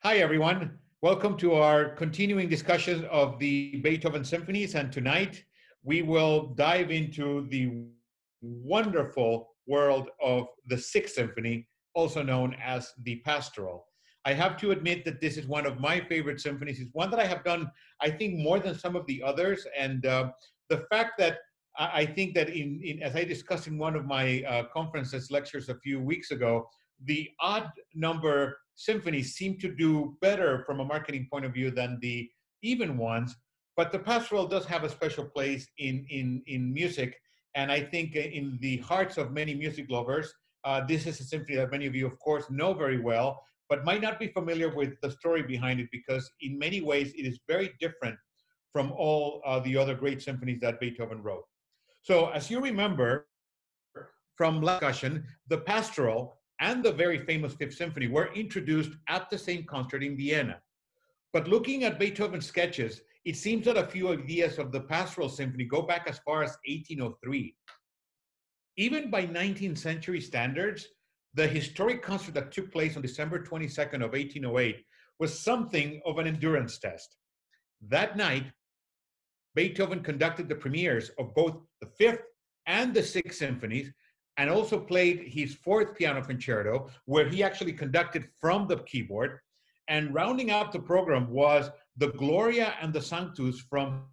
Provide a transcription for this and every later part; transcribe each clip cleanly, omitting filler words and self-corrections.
Hi, everyone. Welcome to our continuing discussion of the Beethoven symphonies. And tonight we will dive into the wonderful world of the Sixth Symphony, also known as the Pastoral. I have to admit that this is one of my favorite symphonies. It's one that I have done, I think, more than some of the others. And the fact that I think that as I discussed in one of my conferences lectures a few weeks ago, the odd number symphonies seem to do better from a marketing point of view than the even ones. But the pastoral does have a special place in music, and I think in the hearts of many music lovers, this is a symphony that many of you, of course, know very well, but might not be familiar with the story behind it because, in many ways, it is very different from all the other great symphonies that Beethoven wrote. So, as you remember from last discussion, the pastoral and the very famous Fifth Symphony were introduced at the same concert in Vienna. But looking at Beethoven's sketches, it seems that a few ideas of the Pastoral Symphony go back as far as 1803. Even by 19th century standards, the historic concert that took place on December 22nd of 1808 was something of an endurance test. That night, Beethoven conducted the premieres of both the Fifth and the Sixth Symphonies, and also played his fourth piano concerto, where he actually conducted from the keyboard. And rounding out the program was the Gloria and the Sanctus from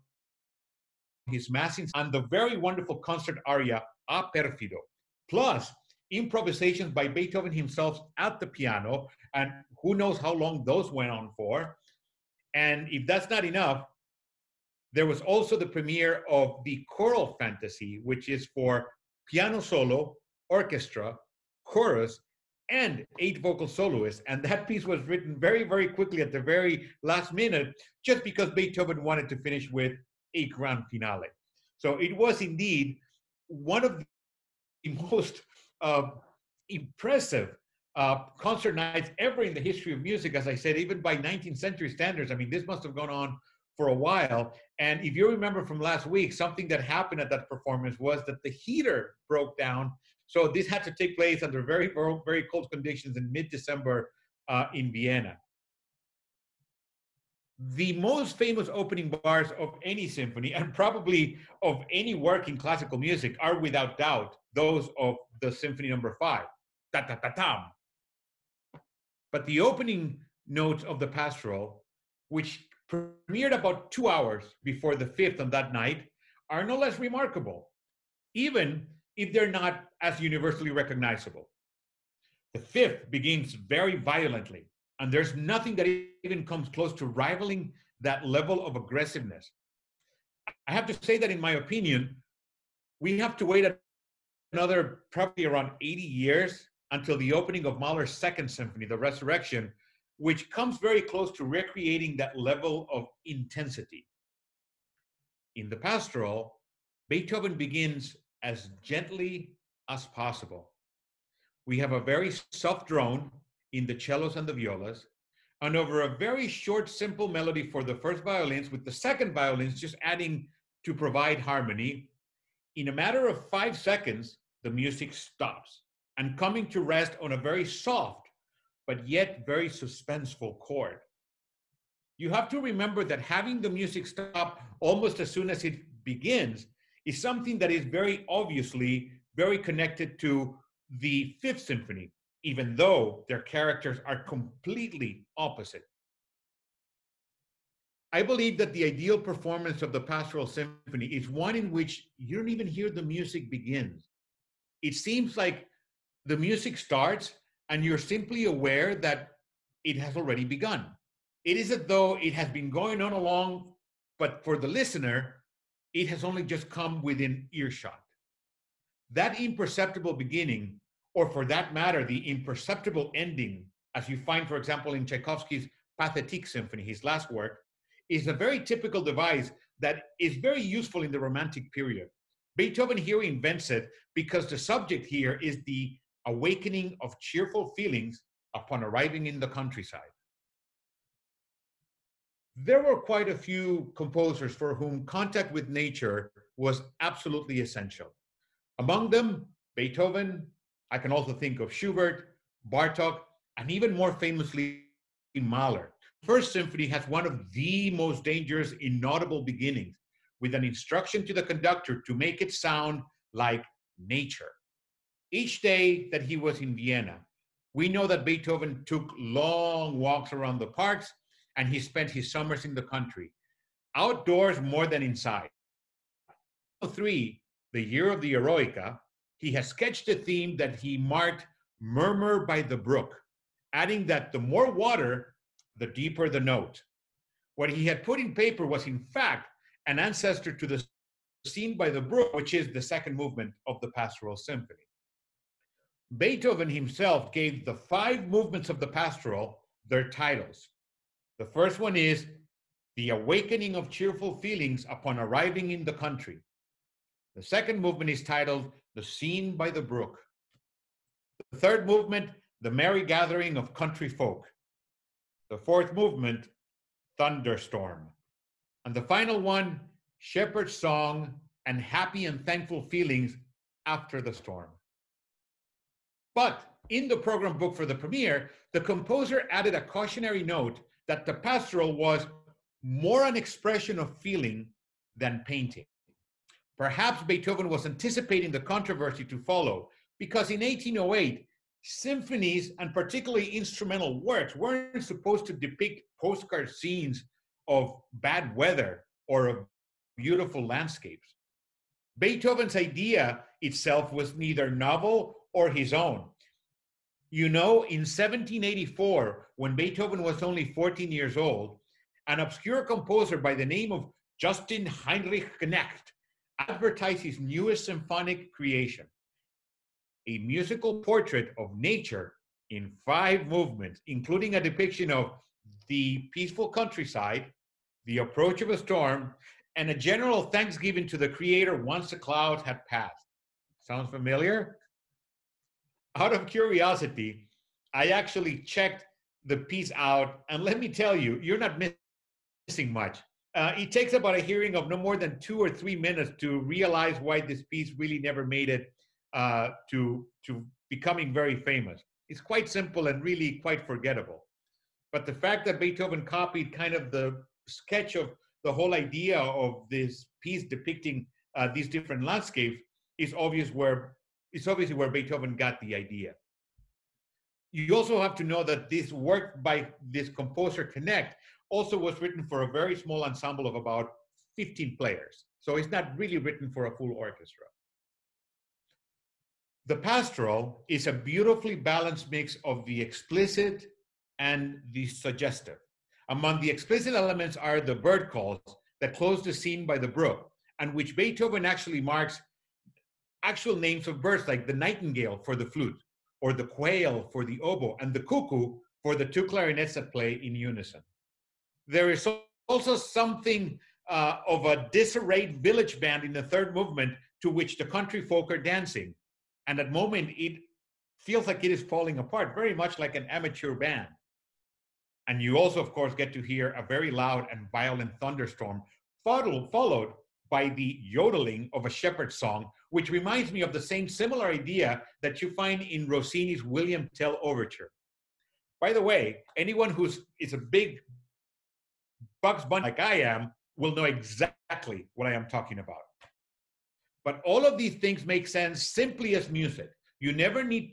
his Mass in and the very wonderful concert aria A Perfido, plus improvisations by Beethoven himself at the piano, and who knows how long those went on for. And if that's not enough, there was also the premiere of the Choral Fantasy, which is for piano solo, orchestra, chorus, and 8 vocal soloists. And that piece was written very, very quickly at the very last minute, just because Beethoven wanted to finish with a grand finale. So it was indeed one of the most impressive concert nights ever in the history of music. As I said, even by 19th century standards, I mean, this must have gone on for a while. And if you remember from last week, something that happened at that performance was that the heater broke down. So this had to take place under very, very, very cold conditions in mid-December in Vienna. The most famous opening bars of any symphony, and probably of any work in classical music, are without doubt those of the Symphony Number 5, ta-ta-ta-tam. But the opening notes of the Pastoral, which premiered about 2 hours before the Fifth on that night, are no less remarkable, even if they're not as universally recognizable. The Fifth begins very violently, and there's nothing that even comes close to rivaling that level of aggressiveness. I have to say that, in my opinion, we have to wait another probably around 80 years until the opening of Mahler's Second Symphony, The Resurrection, which comes very close to recreating that level of intensity. In the Pastoral, Beethoven begins as gently as possible. We have a very soft drone in the cellos and the violas, and over a very short, simple melody for the first violins, with the second violins just adding to provide harmony. In a matter of 5 seconds, the music stops, and coming to rest on a very soft, but yet very suspenseful chord. You have to remember that having the music stop almost as soon as it begins is something that is very obviously very connected to the Fifth Symphony, even though their characters are completely opposite. I believe that the ideal performance of the Pastoral Symphony is one in which you don't even hear the music begins. It seems like the music starts and you're simply aware that it has already begun. It is as though it has been going on along, but for the listener, it has only just come within earshot. That imperceptible beginning, or for that matter, the imperceptible ending, as you find, for example, in Tchaikovsky's Pathétique Symphony, his last work, is a very typical device that is very useful in the Romantic period. Beethoven here invents it because the subject here is the awakening of cheerful feelings upon arriving in the countryside. There were quite a few composers for whom contact with nature was absolutely essential. Among them, Beethoven. I can also think of Schubert, Bartók, and even more famously, Mahler. First symphony has one of the most dangerous inaudible beginnings, with an instruction to the conductor to make it sound like nature. Each day that he was in Vienna, we know that Beethoven took long walks around the parks and he spent his summers in the country, outdoors more than inside. 3, the year of the Eroica, he has sketched a theme that he marked Murmur by the Brook, adding that the more water, the deeper the note. What he had put in paper was, in fact, an ancestor to the Scene by the Brook, which is the second movement of the Pastoral Symphony. Beethoven himself gave the 5 movements of the Pastoral their titles. The first one is The Awakening of Cheerful Feelings Upon Arriving in the Country. The second movement is titled The Scene by the Brook. The third movement, The Merry Gathering of Country Folk. The fourth movement, Thunderstorm. And the final one, Shepherd's Song and Happy and Thankful Feelings After the Storm. But in the program book for the premiere, the composer added a cautionary note that the pastoral was more an expression of feeling than painting. Perhaps Beethoven was anticipating the controversy to follow, because in 1808, symphonies and particularly instrumental works weren't supposed to depict postcard scenes of bad weather or of beautiful landscapes. Beethoven's idea itself was neither novel or his own. You know, in 1784, when Beethoven was only 14 years old, an obscure composer by the name of Justin Heinrich Knecht advertised his newest symphonic creation, a musical portrait of nature in 5 movements, including a depiction of the peaceful countryside, the approach of a storm, and a general thanksgiving to the Creator once the clouds had passed. Sounds familiar? Out of curiosity, I actually checked the piece out, and let me tell you, you're not missing much. It takes about a hearing of no more than 2 or 3 minutes to realize why this piece really never made it to becoming very famous. It's quite simple and really quite forgettable. But the fact that Beethoven copied kind of the sketch of the whole idea of this piece depicting these different landscapes is obviously where Beethoven got the idea. You also have to know that this work by this composer Knecht also was written for a very small ensemble of about 15 players. So it's not really written for a full orchestra. The pastoral is a beautifully balanced mix of the explicit and the suggestive. Among the explicit elements are the bird calls that close the scene by the brook, and which Beethoven actually marks actual names of birds, like the nightingale for the flute, or the quail for the oboe, and the cuckoo for the 2 clarinets that play in unison. There is also something of a disarrayed village band in the third movement, to which the country folk are dancing. And at the moment, it feels like it is falling apart, very much like an amateur band. And you also, of course, get to hear a very loud and violent thunderstorm, followed by the yodeling of a shepherd's song, which reminds me of the same similar idea that you find in Rossini's William Tell Overture. By the way, anyone who is a big Bugs Bunny like I am will know exactly what I am talking about. But all of these things make sense simply as music. You never need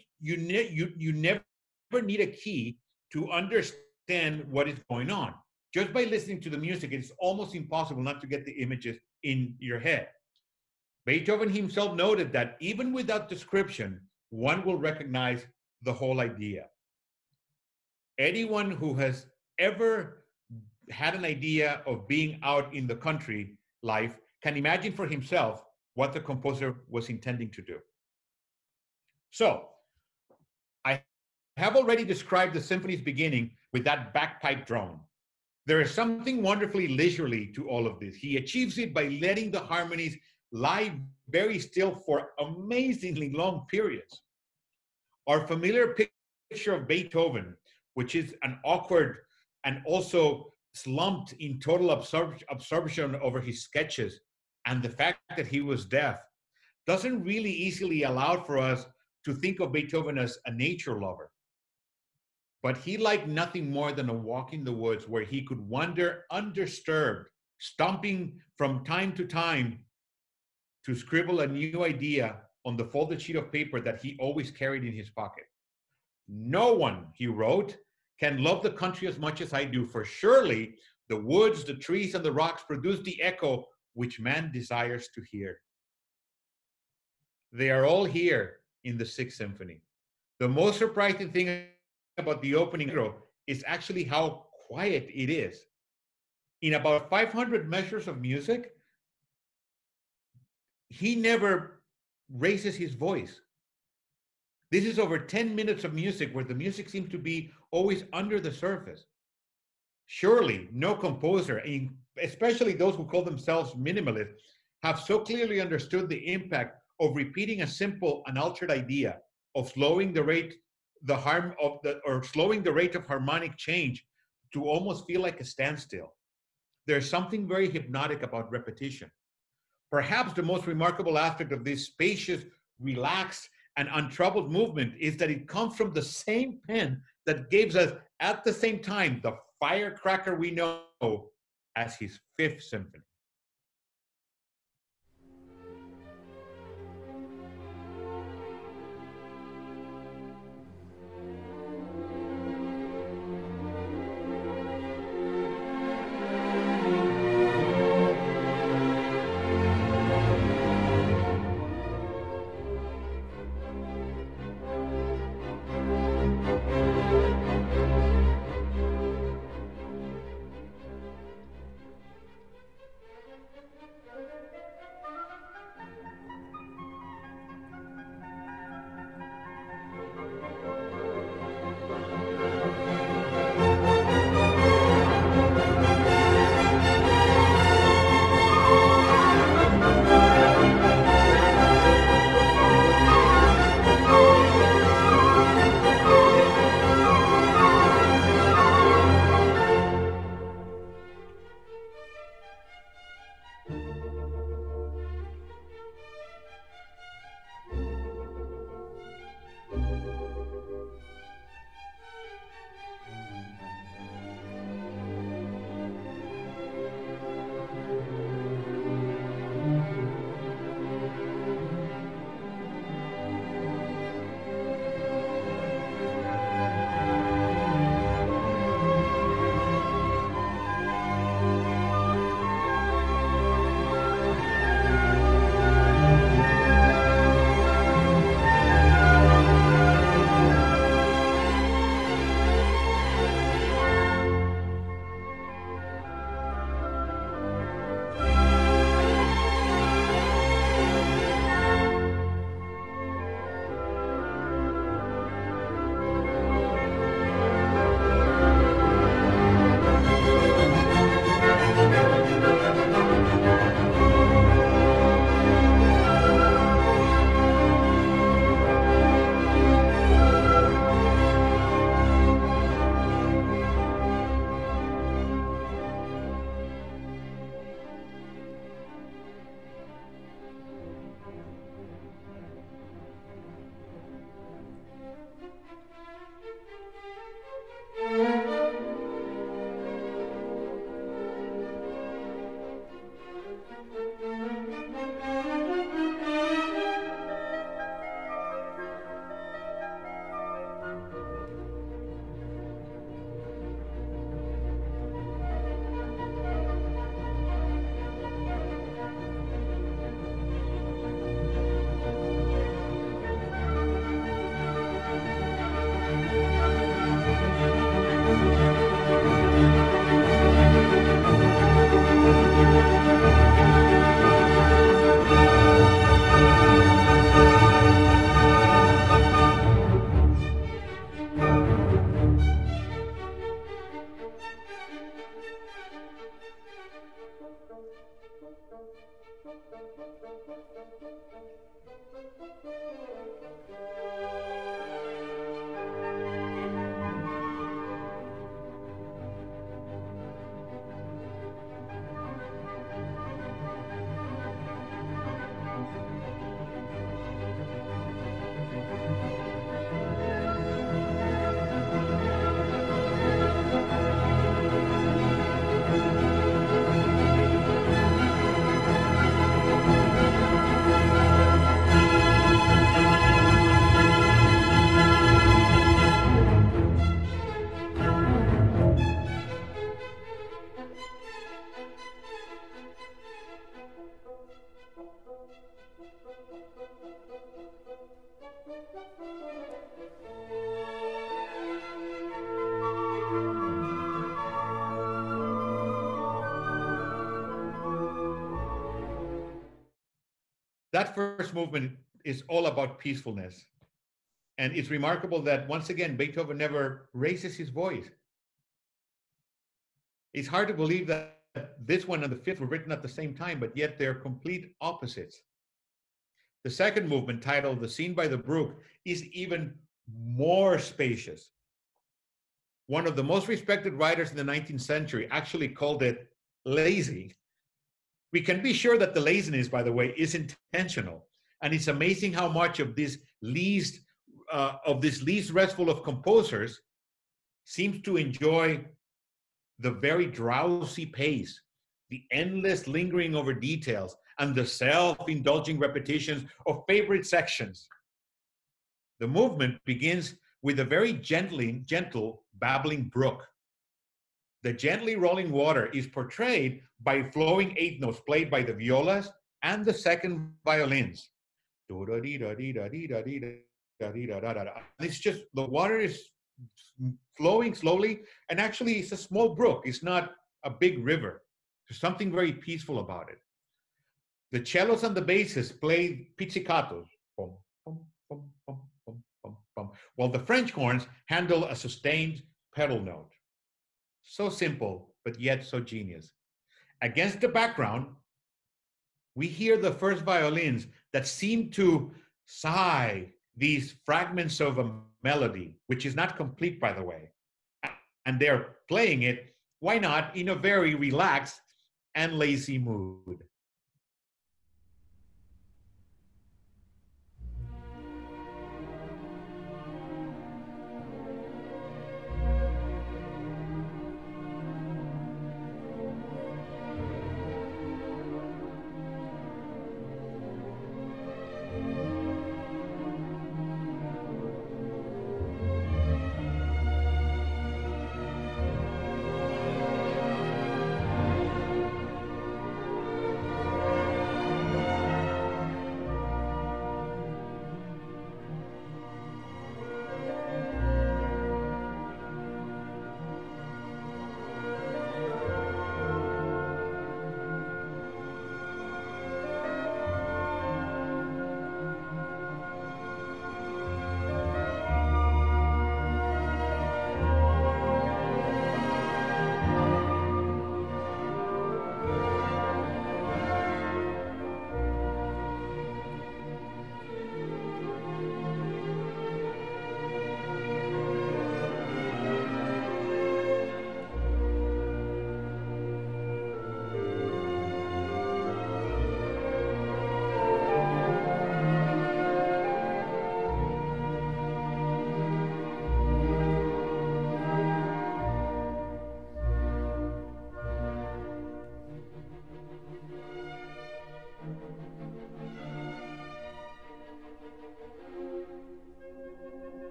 a key to understand what is going on. Just by listening to the music, it's almost impossible not to get the images in your head. Beethoven himself noted that even without description, one will recognize the whole idea. Anyone who has ever had an idea of being out in the country life can imagine for himself what the composer was intending to do. So, I have already described the symphony's beginning with that bagpipe drone. There is something wonderfully leisurely to all of this. He achieves it by letting the harmonies lie very still for amazingly long periods. Our familiar picture of Beethoven, which is an awkward and also slumped in total absorption over his sketches, and the fact that he was deaf, doesn't really easily allow for us to think of Beethoven as a nature lover. but he liked nothing more than a walk in the woods where he could wander undisturbed, stomping from time to time to scribble a new idea on the folded sheet of paper that he always carried in his pocket. No one, he wrote, can love the country as much as I do, for surely the woods, the trees, and the rocks produce the echo which man desires to hear. They are all here in the Sixth Symphony. The most surprising thing about the opening is actually how quiet it is. In about 500 measures of music, he never raises his voice. This is over 10 minutes of music where the music seems to be always under the surface. Surely no composer, especially those who call themselves minimalists, have so clearly understood the impact of repeating a simple unaltered idea, of slowing the rate, slowing the rate of harmonic change to almost feel like a standstill. There's something very hypnotic about repetition. Perhaps the most remarkable aspect of this spacious, relaxed, and untroubled movement is that it comes from the same pen that gives us, at the same time, the firecracker we know as his Fifth Symphony. That first movement is all about peacefulness. And it's remarkable that once again, Beethoven never raises his voice. It's hard to believe that this one and the fifth were written at the same time, but yet they're complete opposites. The second movement, titled The Scene by the Brook, is even more spacious. One of the most respected writers in the 19th century actually called it lazy. We can be sure that the laziness, by the way, is intentional. And it's amazing how much of this least restful of composers seems to enjoy the very drowsy pace, the endless lingering over details, and the self-indulging repetitions of favorite sections. The movement begins with a very gentle babbling brook. The gently rolling water is portrayed by flowing eighth notes played by the violas and the second violins. It's just the water is flowing slowly, and actually it's a small brook. It's not a big river. There's something very peaceful about it. The cellos and the basses play pizzicatos, while the French horns handle a sustained pedal note. So simple, but yet so genius. Against the background, we hear the first violins that seem to sigh these fragments of a melody, which is not complete, by the way. And they're playing it, why not, in a very relaxed and lazy mood.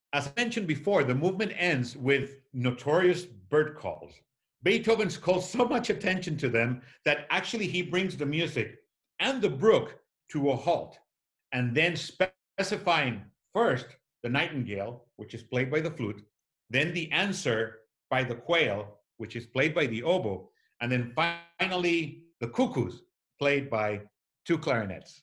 As I mentioned before, the movement ends with notorious bird calls. Beethoven's calls so much attention to them that actually he brings the music and the brook to a halt, and then specifying first the nightingale, which is played by the flute, then the answer by the quail, which is played by the oboe, and then finally the cuckoos, played by two clarinets.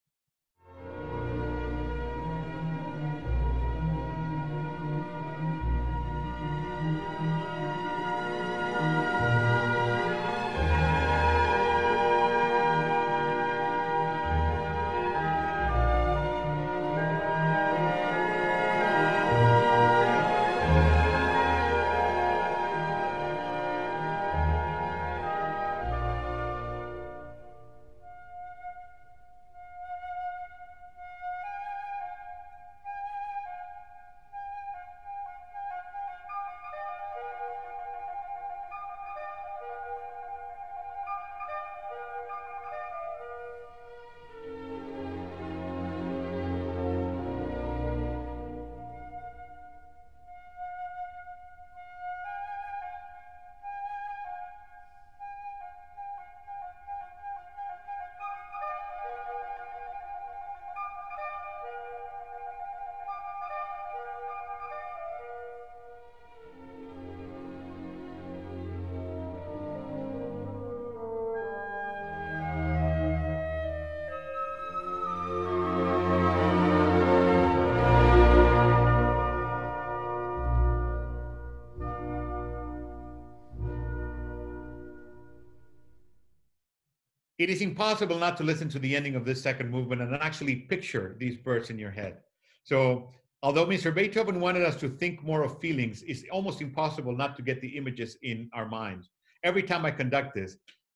It is impossible not to listen to the ending of this second movement and actually picture these birds in your head. So, although Mr. Beethoven wanted us to think more of feelings, it's almost impossible not to get the images in our minds. Every time I conduct this,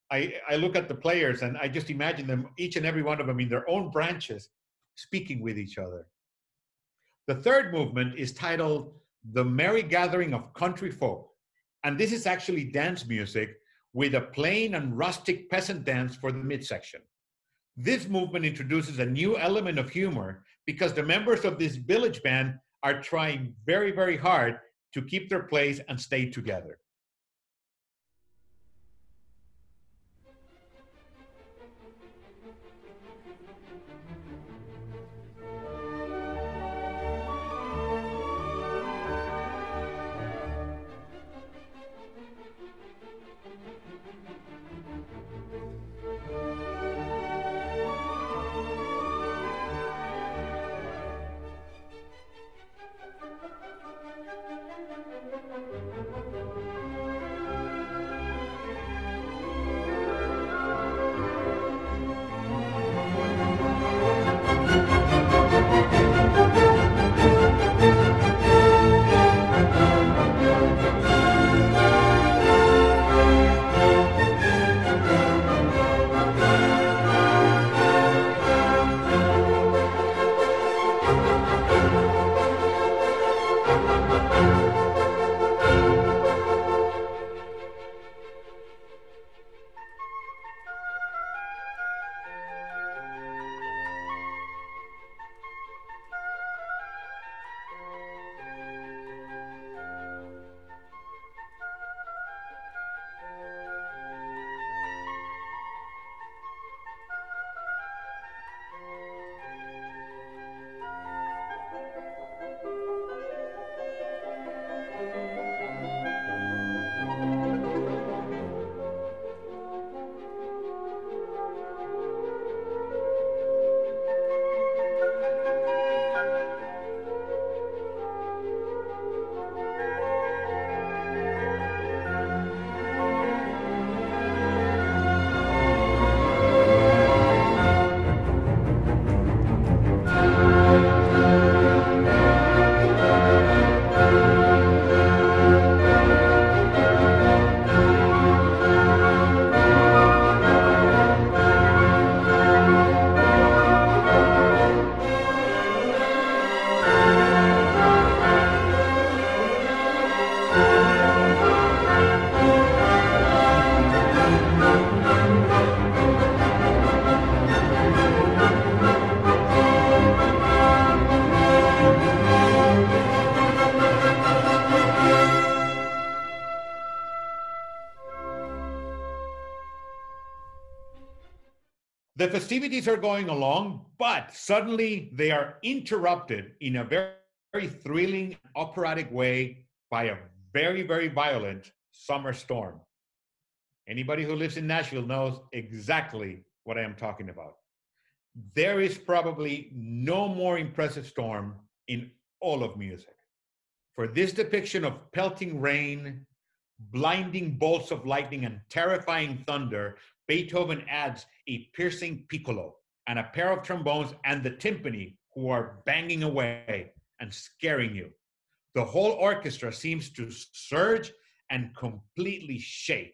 I look at the players and I just imagine them, each and every one of them in their own branches, speaking with each other. The third movement is titled The Merry Gathering of Country Folk. And this is actually dance music with a plain and rustic peasant dance for the midsection. This movement introduces a new element of humor because the members of this village band are trying very, very hard to keep their place and stay together. The festivities are going along, but suddenly they are interrupted in a very, very thrilling, operatic way by a very, very violent summer storm. Anybody who lives in Nashville knows exactly what I am talking about. There is probably no more impressive storm in all of music. For this depiction of pelting rain, blinding bolts of lightning, and terrifying thunder, Beethoven adds a piercing piccolo and a pair of trombones and the timpani who are banging away and scaring you. The whole orchestra seems to surge and completely shake.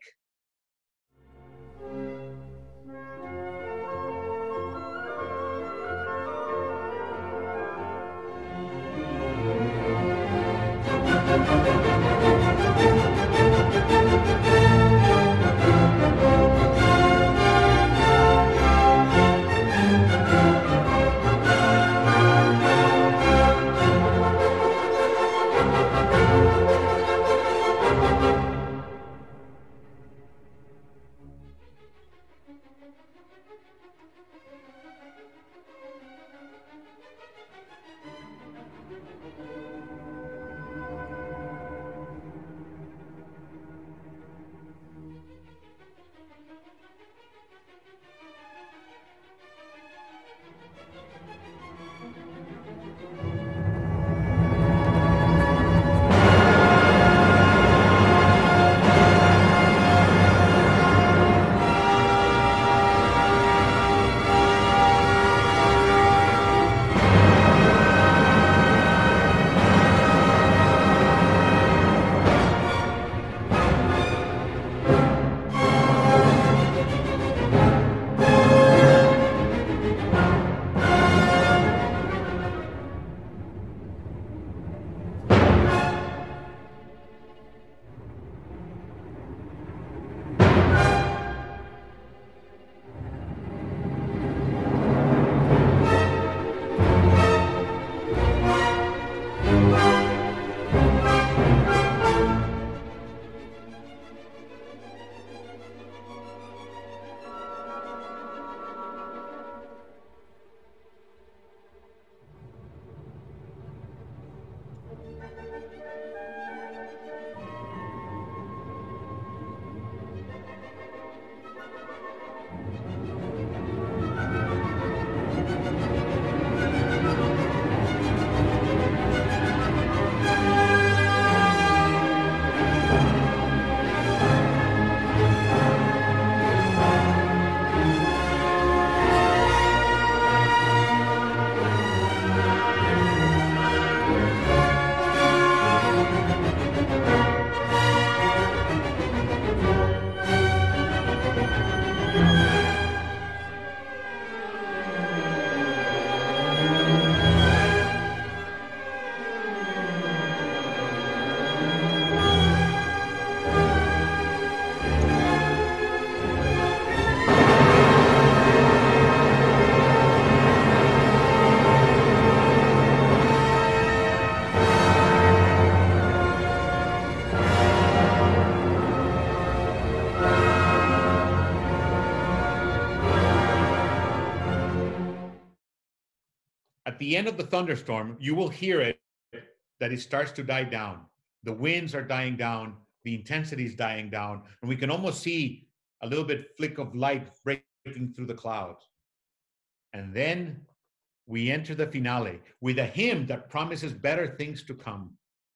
At the end of the thunderstorm, you will hear it that it starts to die down. The winds are dying down, the intensity is dying down, and we can almost see a little bit flick of light breaking through the clouds. And then we enter the finale with a hymn that promises better things to come.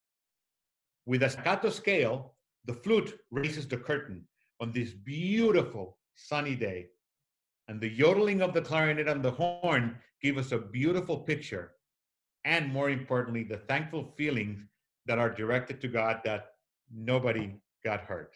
With a staccato scale, the flute raises the curtain on this beautiful sunny day, and the yodeling of the clarinet and the horn give us a beautiful picture, and more importantly, the thankful feelings that are directed to God that nobody got hurt.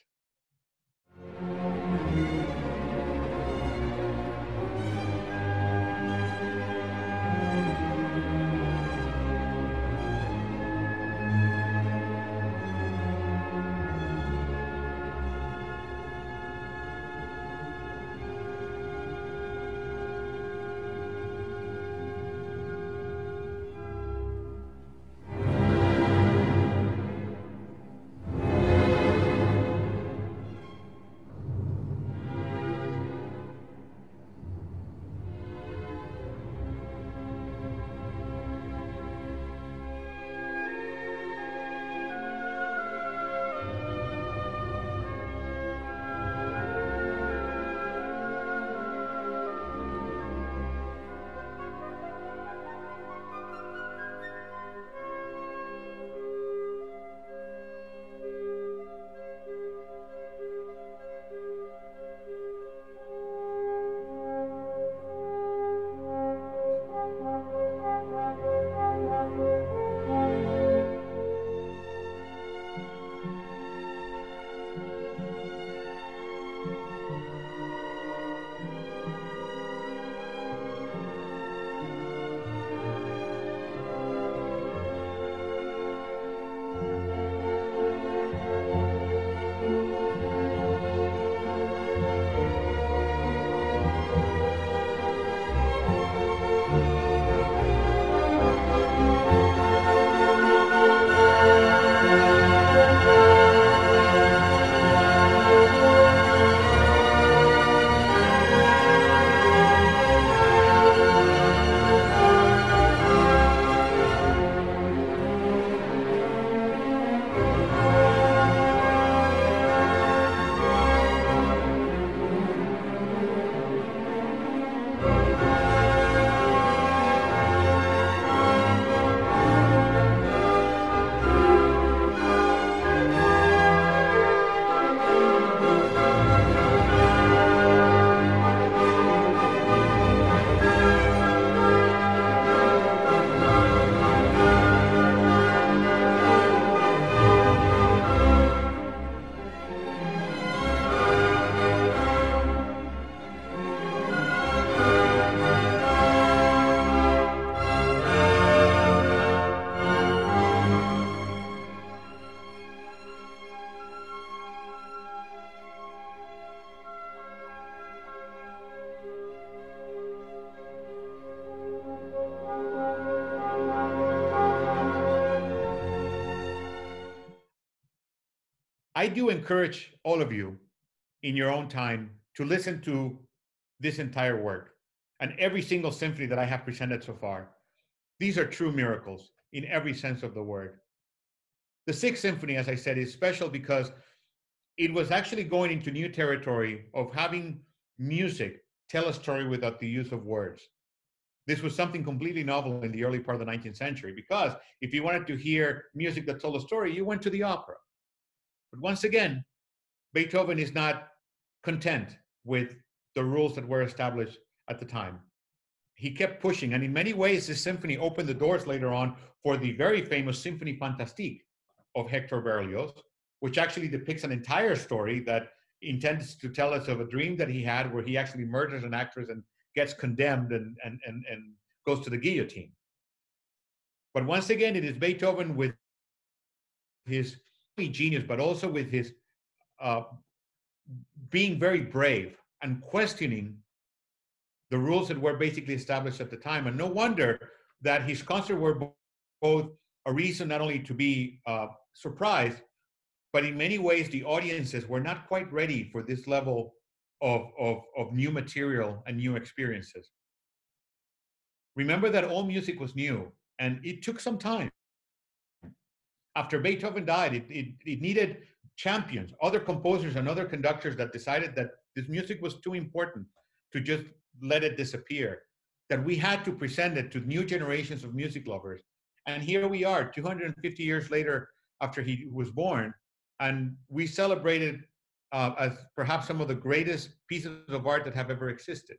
I do encourage all of you in your own time to listen to this entire work and every single symphony that I have presented so far. These are true miracles in every sense of the word. The Sixth Symphony, as I said, is special because it was actually going into new territory of having music tell a story without the use of words. This was something completely novel in the early part of the 19th century because if you wanted to hear music that told a story, you went to the opera. But once again, Beethoven is not content with the rules that were established at the time. He kept pushing, and in many ways, this symphony opened the doors later on for the very famous Symphonie Fantastique of Hector Berlioz, which actually depicts an entire story that intends to tell us of a dream that he had where he actually murders an actress and gets condemned and goes to the guillotine. But once again, it is Beethoven with his genius, but also with his uh, being very brave and questioning the rules that were basically established at the time. And no wonder that his concerts were both a reason not only to be surprised, but in many ways the audiences were not quite ready for this level of new material and new experiences. Remember that all music was new, and it took some time. After Beethoven died, it needed champions, other composers and other conductors that decided that this music was too important to just let it disappear, that we had to present it to new generations of music lovers. And here we are, 250 years later after he was born, and we celebrated as perhaps some of the greatest pieces of art that have ever existed.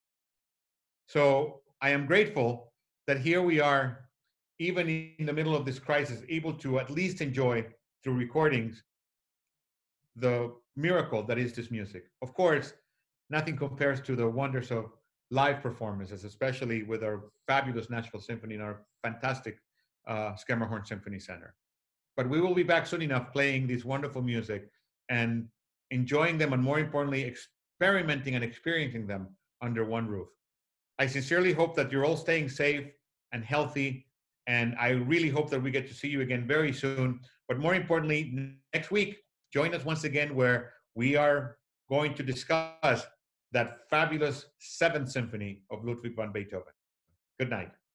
So I am grateful that here we are, even in the middle of this crisis, able to at least enjoy through recordings the miracle that is this music. Of course, nothing compares to the wonders of live performances, especially with our fabulous Nashville Symphony and our fantastic Schermerhorn Symphony Center. But we will be back soon enough playing this wonderful music and enjoying them, and more importantly, experimenting and experiencing them under one roof. I sincerely hope that you're all staying safe and healthy, and I really hope that we get to see you again very soon. But more importantly, next week, join us once again where we are going to discuss that fabulous Seventh Symphony of Ludwig van Beethoven. Good night.